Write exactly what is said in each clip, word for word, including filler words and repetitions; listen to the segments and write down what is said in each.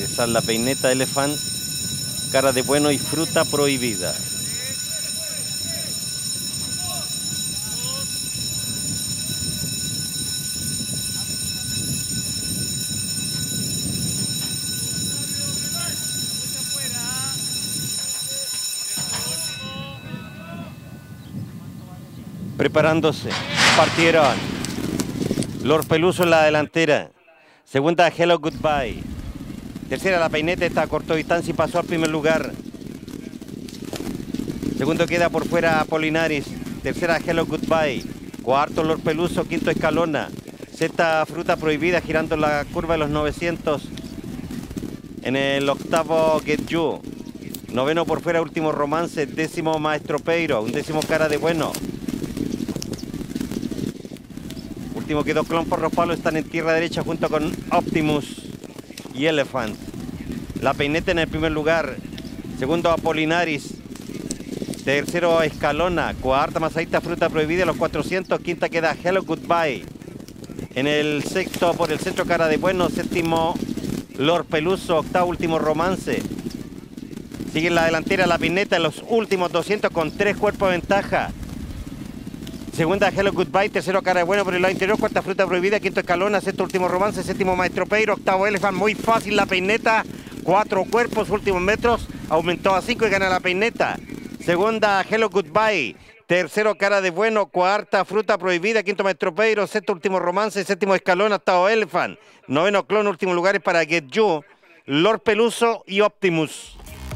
Esa es la peineta Elephant, cara de bueno y fruta prohibida. Preparándose, partieron. Lord Peluso en la delantera. Segunda, Hello Goodbye. Tercera, la peineta, está a corto distancia y pasó al primer lugar. Segundo queda por fuera Apolinaris. Tercera, Hello Goodbye. Cuarto, Lord Peluso. Quinto, Escalona. Sexta, Fruta Prohibida, girando la curva de los novecientos. En el octavo, Get You. Noveno por fuera, Último Romance. Décimo, Maestro Peiro. Un décimo, Cara de Bueno. Último quedó Clon por los palos, están en tierra derecha junto con Optimus y Elephant. La peineta en el primer lugar. Segundo, Apolinaris. Tercero, Escalona. Cuarta, Masaita, Fruta Prohibida, los cuatrocientos. Quinta queda Hello Goodbye. En el sexto, por el centro, Cara de Bueno. Séptimo, Lord Peluso. Octavo, Último Romance. Sigue en la delantera la peineta en los últimos doscientos con tres cuerpos de ventaja. Segunda, Hello Goodbye. Tercero, Cara de Bueno por el lado interior. Cuarta, Fruta Prohibida. Quinto, Escalona. Sexto, Último Romance. Séptimo, Maestro Peiro. Octavo, Elephant. Muy fácil la peineta. Cuatro cuerpos, últimos metros. Aumentó a cinco y gana la peineta. Segunda, Hello Goodbye. Tercero, Cara de Bueno. Cuarta, Fruta Prohibida. Quinto, Maestro Peiro. Sexto, Último Romance. Séptimo, Escalona. Octavo, Elephant. Noveno, Clon. Últimos lugares para Get You, Lord Peluso y Optimus.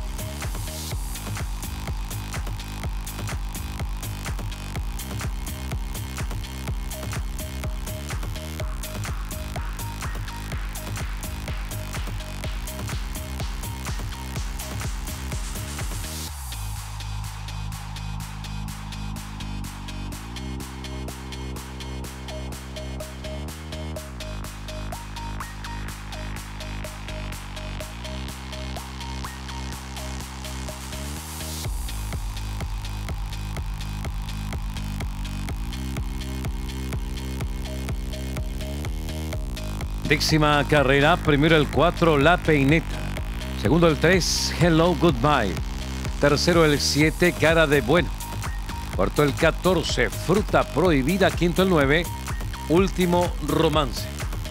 Décima carrera, primero el cuatro, La Peineta. Segundo el tres, Hello Goodbye. Tercero el siete, Cara de Bueno. Cuarto el catorce, Fruta Prohibida. Quinto el nueve, Último Romance.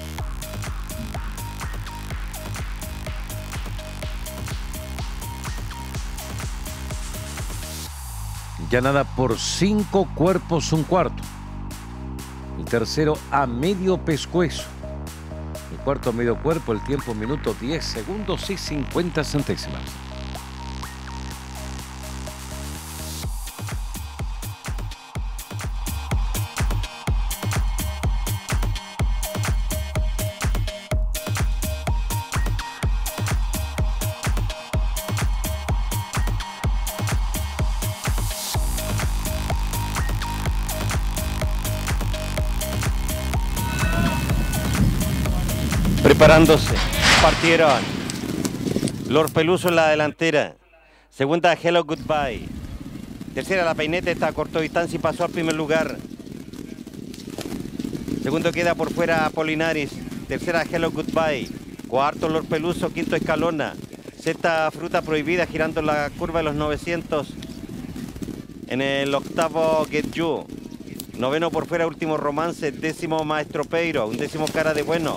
Ganada por cinco cuerpos un cuarto. El tercero a medio pescuezo. El cuarto a medio cuerpo, el tiempo minuto diez segundos y cincuenta centésimas. Preparándose, partieron. Lord Peluso en la delantera. Segunda, Hello Goodbye. Tercera, la peineta, está a corto distancia y pasó al primer lugar. Segundo queda por fuera Apolinaris. Tercera, Hello Goodbye. Cuarto, Lord Peluso. Quinto, Escalona. Sexta, Fruta Prohibida, girando la curva de los novecientos. En el octavo, Get You. Noveno por fuera, Último Romance. Décimo, Maestro Peiro. Un décimo, Cara de Bueno.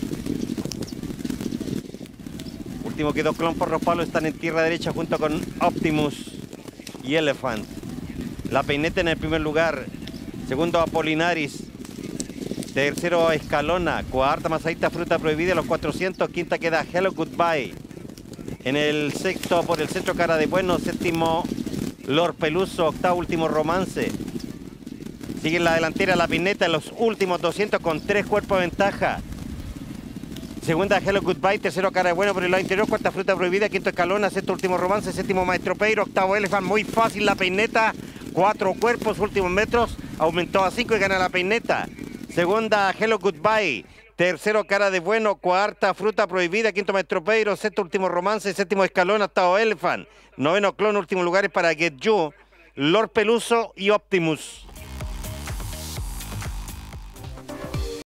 Último quedó Clon por los palos, están en tierra derecha junto con Optimus y Elephant. La peineta en el primer lugar. Segundo, Apolinaris. Tercero, Escalona. Cuarta, Masaita, Fruta Prohibida, los cuatrocientos. Quinta queda Hello Goodbye. En el sexto, por el centro, Cara de Bueno. Séptimo, Lord Peluso. Octavo, Último Romance. Sigue en la delantera la peineta en los últimos doscientos con tres cuerpos de ventaja. Segunda, Hello Goodbye. Tercero, Cara de Bueno por el lado interior. Cuarta, Fruta Prohibida. Quinto, Escalona. Sexto, Último Romance. Séptimo, Maestro Peiro. Octavo, Elephant. Muy fácil la peineta. Cuatro cuerpos, últimos metros. Aumentó a cinco y gana la peineta. Segunda, Hello Goodbye. Tercero, Cara de Bueno. Cuarta, Fruta Prohibida. Quinto, Maestro Peiro. Sexto, Último Romance. Séptimo, Escalona. Octavo, Elephant. Noveno, Clon. Últimos lugares para Get You, Lord Peluso y Optimus.